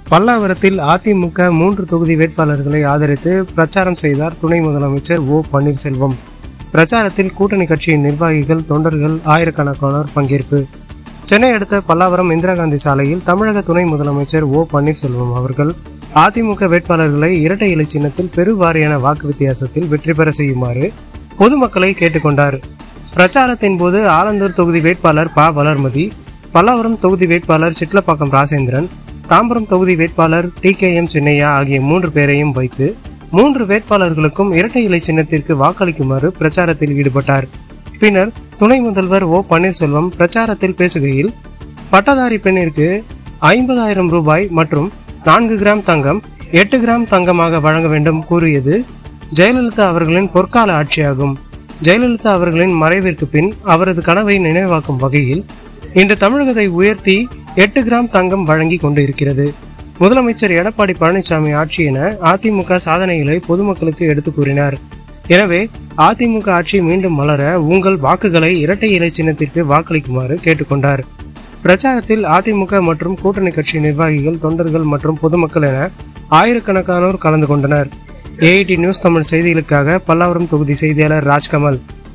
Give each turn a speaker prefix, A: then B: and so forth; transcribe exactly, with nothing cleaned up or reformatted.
A: பல்லாவரத்தில் அதிமுக மூன்று தொகுதி வேட்பாளர்களை ஆதரித்து பிரச்சாரம் செய்தார் துணை முதலமைச்சர் ஓ பன்னீர்செல்வம். பிரச்சாரத்தில் கூட்டணி கட்சியின் நிர்வாகிகள், தொண்டர்கள், ஆயிரக்கணக்கானோர் பங்கேற்பு. சென்னை அடுத்த பல்லாவரம் இந்திரா காந்தி சாலையில் தமிழக துணை முதலமைச்சர் ஓ பன்னீர்செல்வம் அவர்கள் அதிமுக வேட்பாளர்களை இரட்டை இலை சின்னத்தில் பெருவாரியான வாக்கு வித்தியாசத்தில் வெற்றி பெற செய்யுமாறு பொதுமக்களை கேட்டுக்கொண்டார். பிரச்சாரத்தின் போது ஆலந்தூர் தொகுதி வேட்பாளர் ப வளர்மதி, பல்லாவரம் தொகுதி வேட்பாளர் சிட்லப்பாக்கம் ராசேந்திரன், தாம்பரம் தொகுதி வேட்பாளர் டி கே எம் சின்னையா ஆகிய மூன்று பேரையும் வைத்து மூன்று வேட்பாளர்களுக்கும் இரட்டை இலை சின்னத்திற்கு வாக்களிக்குமாறு பிரச்சாரத்தில் ஈடுபட்டார். பின்னர் துணை முதல்வர் ஓ பன்னீர்செல்வம் பிரச்சாரத்தில் பேசுகையில், பட்டதாரி பெண்ணிற்கு ஐம்பதாயிரம் ரூபாய் மற்றும் நான்கு கிராம் தங்கம் எட்டு கிராம் தங்கமாக வழங்க வேண்டும் கூறியது ஜெயலலிதா அவர்களின் பொற்கால ஆட்சியாகும். ஜெயலலிதா அவர்களின் மறைவிற்கு பின் அவரது கனவை நினைவாக்கும் வகையில் இன்று தமிழகத்தை உயர்த்தி எட்டு கிராம் தங்கம் வழங்கி கொண்டு இருக்கிறது. முதலமைச்சர் எடப்பாடி பழனிசாமி ஆட்சி என அதிமுக சாதனைகளை பொதுமக்களுக்கு எடுத்து கூறினார். எனவே அதிமுக ஆட்சி மீண்டும் மலர உங்கள் வாக்குகளை இரட்டை இலை சின்னத்திற்கு வாக்களிக்குமாறு கேட்டுக்கொண்டார். பிரச்சாரத்தில் அதிமுக மற்றும் கூட்டணி கட்சி நிர்வாகிகள், தொண்டர்கள் மற்றும் பொதுமக்கள் என ஆயிரக்கணக்கானோர் கலந்து கொண்டனர். ஏஐடி நியூஸ் தமிழ் செய்திகளுக்காக பல்லாவரம் தொகுதி செய்தியாளர் ராஜ்கமல்.